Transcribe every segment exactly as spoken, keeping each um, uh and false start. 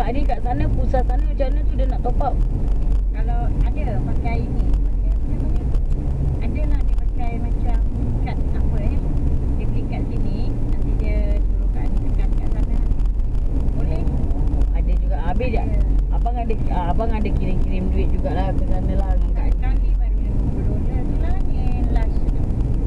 Kak Ani kat sana, pusat sana macam mana tu dia nak top up? Kalau ada pakai ini, pakai apa namanya? Ada lah dia pakai macam kad apa eh. Dia beli kat sini, nanti dia suruh Kak Ani tekan kat sana. Boleh? Ada juga. Habis dia, abang ada abang ada kirim-kirim duit jugalah ke sana lah dengan Kak Ani. Kali baru lima puluh dah tu lah ni last tu.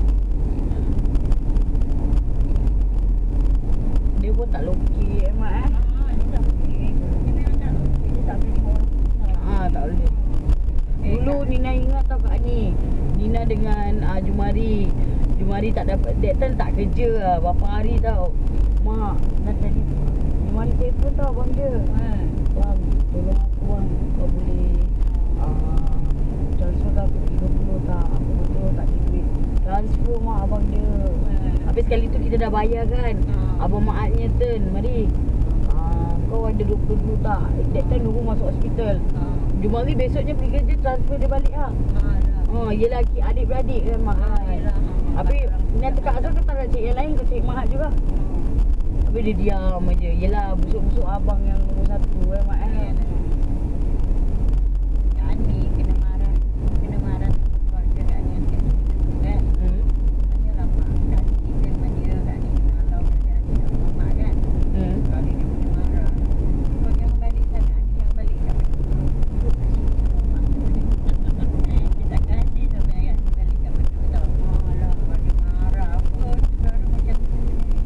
Dia pun tak lokey Mak eh. Ah, dia tak boleh. Dia memang tak boleh. Dia tak boleh orang. Ah, tak boleh. Dulu Nina ingat tau Kak Ani, Nina dengan uh, Jumari Jumari tak dapat, that time tak kerja lah, berapa hari tau. Mak, nak tadi Jumari telefon tau abang dia. Ha. Bang, tolong aku bang, kau boleh uh, transfer ke aku tiga puluh tak? Aku betul tak ada duit. Transfer mak abang dia. Habis sekali tu kita dah bayar kan. Abang Maatnya turn, mari. Uh, kau ada dua puluh dulu tak? That time Nurul masuk hospital. Jumari besoknya pergi kerja, transfer dia balik lah. Oh, yelah adik-beradik kan Mak kan. Habis Nina tekak asal kau tak nak cik yang lain, kau cik Mahat juga. Habis dia diam aja. Yelah busuk-busuk abang yang nombor satu kan Mak kan. Kak Ani kena marah. Kena marah sama keluarga Kak Ani yang kat situ kan. Hmm. Tanyalah mak Kak Ani kita dengan dia. Kak Ani kena halau Kak Ani sama mak kan. Hmm. Kali dia kena marah. Kau jangan balik sana. Ani yang balik kat Bedok. Kau kasih sama mak. Dia tak kasih sampai Kak Ani balik kat Bedok tau. Alah kalau dia marah apa. Saudara macam tu.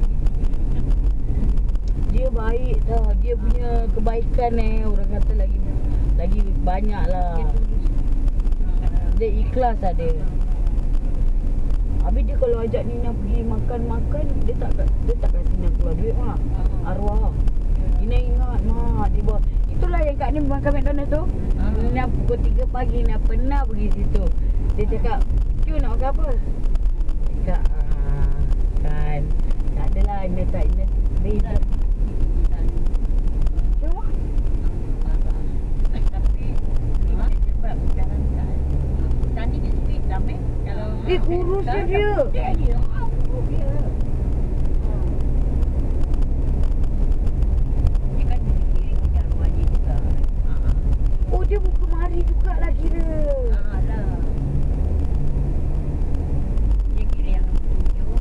Dia baik tau. Dia punya kebaikan eh. Orang kata lagi lagi banyak lah. Dia tulus. Dia ikhlas lah dia. Habis dia kalau ajak Nina pergi makan-makan, dia tak dia tak kasi Nina keluar duit Mak. Arwah. Nina ingat Mak, dia bawa. Itulah yang Kak ni makan McDonald tu. Nina pukul tiga pagi Nina pernah pergi situ. Dia cakap, "Q nak makan apa?" Cakap, ah, kan. Tak adalah Nina tak Nina beda. Tengok. Eh, kurus je dia. Dia dia. Apa dia? Dia kan kira kita arwahnya juga. Oh, dia muka mari jugalah kira. Ah lah. Dia kira yang nombor tujuh.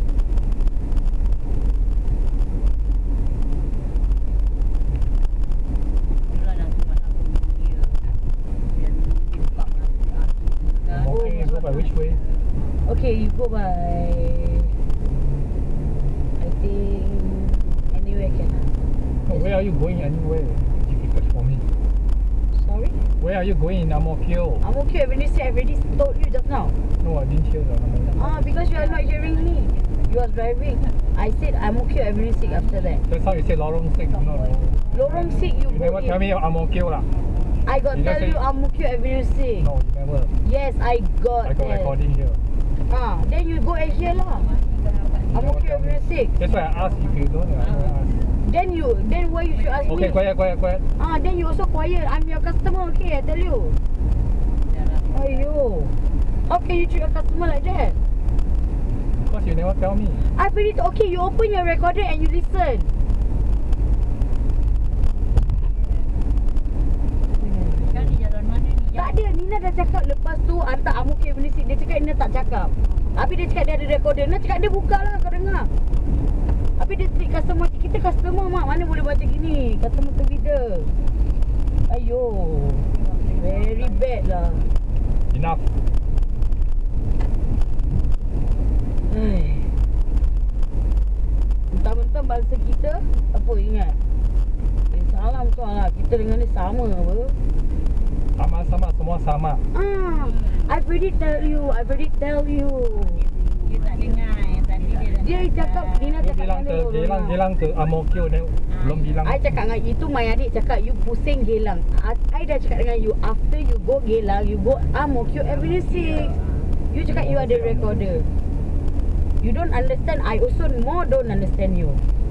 Itulah dah cuma aku dia. Dan dia buka mati aku kan. Okay, you go by which way? Okay, you go by, I think anywhere can lah. No, where are you going anyway? It's difficult for me. Sorry? Where are you going in Ang Mo Kio? I'm okay, Avenue C, I already told you just now. No, I didn't hear the number. Ah, because you are not hearing me. You was driving. I said I'm okay, Avenue C after that. That's how you say Lorong six, no, no. Lorong six, you, You go never in. tell me Ang Mo Kio lah. I got You just tell say- you I'm okay, Avenue six. No, you never. Yes, I got I got that. recording here. Ah, then you go and hear lah. I'm okay, Avenue six. That's why I asked if you don't. I never ask. Then you, then why you should ask Okay, me? quiet, quiet, quiet. Ah, then you also quiet. I'm your customer, okay? I tell you. Aiyo. How can you treat a customer like that? Because you never tell me. I feel it. Okay, you open your recorder and you listen. Kali jalan mana ni? Tak ada. Nina dah cakap lepas tu hantar Ang Mo Kio Avenue six. Dia cakap Nina tak cakap. Habis dia cakap dia ada recorder. Nina cakap dia buka lah, kau dengar. Habis dia treat customer. Kita customer mak, mana boleh baca gini. Customer tu leader. Ayo. Very bad lah. Enough. Hai. Mentang-mentang bangsa kita apa ingat? Eh, salam tuan lah. Kita dengan dia sama apa? Sama-sama, semua sama. Ah, I've already tell you. I've already tell you. Dia tak dengar yang tadi dia dah Dia cakap, Nina You cakap bilang dengan ke dia, Geylang, orang. Geylang ke Ang Mo Kio, then belum bilang. I cakap dengan itu, my adik cakap you pusing Geylang. I, I dah cakap dengan you, after you go Geylang, you go Ang Mo Kio Avenue six. You cakap you ada recorder. You don't understand, I also more don't understand you.